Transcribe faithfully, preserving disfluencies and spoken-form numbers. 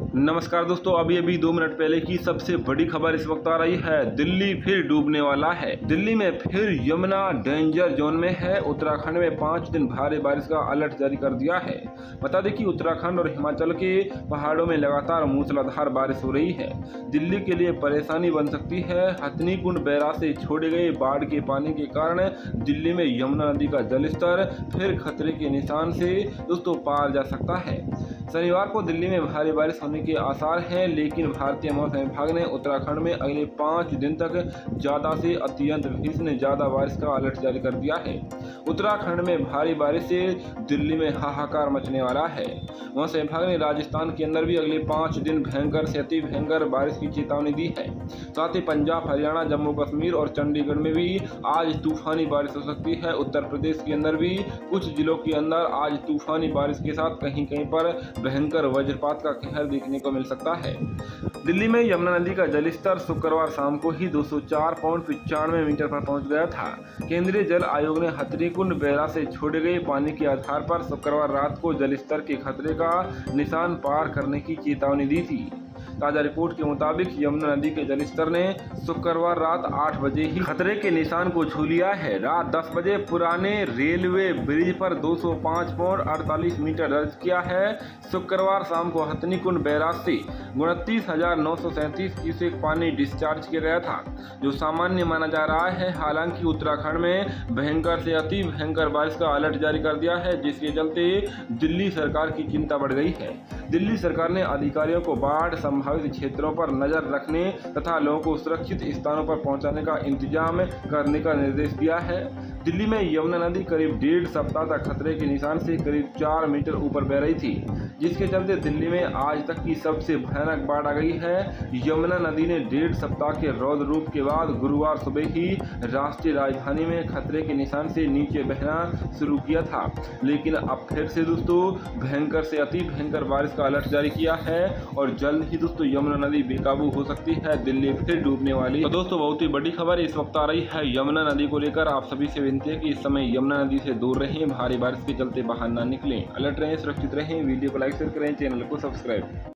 नमस्कार दोस्तों, अभी अभी दो मिनट पहले की सबसे बड़ी खबर इस वक्त आ रही है। दिल्ली फिर डूबने वाला है। दिल्ली में फिर यमुना डेंजर जोन में है। उत्तराखंड में पाँच दिन भारी बारिश का अलर्ट जारी कर दिया है। बता दें कि उत्तराखंड और हिमाचल के पहाड़ों में लगातार मूसलाधार बारिश हो रही है। दिल्ली के लिए परेशानी बन सकती है। हथनीकुंड बैराज से छोड़े गए बाढ़ के पानी के कारण दिल्ली में यमुना नदी का जलस्तर फिर खतरे के निशान से दोस्तों पार जा सकता है। शनिवार को दिल्ली में भारी बारिश होने के आसार हैं, लेकिन भारतीय मौसम विभाग ने उत्तराखंड में अगले पाँच दिन तक ज़्यादा से अत्यंत भीषण ज़्यादा बारिश का अलर्ट जारी कर दिया है। उत्तराखंड में भारी बारिश से दिल्ली में हाहाकार मचने वाला है। मौसम विभाग ने राजस्थान के अंदर भी अगले पाँच दिन भयंकर से अति भयंकर बारिश की चेतावनी दी है। साथ ही पंजाब, हरियाणा, जम्मू कश्मीर और चंडीगढ़ में भी आज तूफानी बारिश हो सकती है। उत्तर प्रदेश के अंदर भी कुछ जिलों के अंदर आज तूफानी बारिश के साथ कहीं कहीं पर भयंकर वज्रपात का कहर देखने को मिल सकता है। दिल्ली में यमुना नदी का जलस्तर शुक्रवार शाम को ही दो सौ चार पॉइंट पिचानवे मीटर पर पहुंच गया था। केंद्रीय जल आयोग ने हथनीकुंड बैराज से छोड़े गए पानी के आधार पर शुक्रवार रात को जलस्तर के खतरे का निशान पार करने की चेतावनी दी थी। ताजा रिपोर्ट के मुताबिक यमुना नदी के जलस्तर ने शुक्रवार रात आठ बजे ही खतरे के निशान को छू लिया है। रात दस बजे पुराने रेलवे ब्रिज पर दो सौ पाँच पॉइंट अड़तालीस मीटर दर्ज किया है। शुक्रवार शाम को हथनीकुंड बैराज से उनतीस हजार नौ सौ सैंतीस क्यूसेक पानी डिस्चार्ज किया गया था, जो सामान्य माना जा रहा है। हालांकि उत्तराखंड में भयंकर से अति भयंकर बारिश का अलर्ट जारी कर दिया है, जिसके चलते दिल्ली सरकार की चिंता बढ़ गई है। दिल्ली सरकार ने अधिकारियों को बाढ़ संभावित क्षेत्रों पर नजर रखने तथा लोगों को सुरक्षित स्थानों पर पहुंचाने का इंतजाम करने का निर्देश दिया है। दिल्ली में यमुना नदी करीब डेढ़ सप्ताह तक खतरे के निशान से करीब चार मीटर ऊपर बह रही थी, जिसके चलते दिल्ली में आज तक की सबसे भयानक बाढ़ आ गई है। यमुना नदी ने डेढ़ सप्ताह के रौद्र रूप के बाद गुरुवार सुबह ही राष्ट्रीय राजधानी में खतरे के निशान से नीचे बहना शुरू किया था, लेकिन अब फिर से दोस्तों भयंकर से अति भयंकर बारिश का अलर्ट जारी किया है और जल्द ही दोस्तों यमुना नदी बेकाबू हो सकती है। दिल्ली फिर डूबने वाली। तो दोस्तों बहुत ही बड़ी खबर इस वक्त आ रही है यमुना नदी को लेकर। आप सभी से विनती है कि इस समय यमुना नदी से दूर रहें, भारी बारिश के चलते बाहर ना निकलें। अलर्ट रहें, सुरक्षित रहें। वीडियो को लाइक शेयर करें, चैनल को सब्सक्राइब।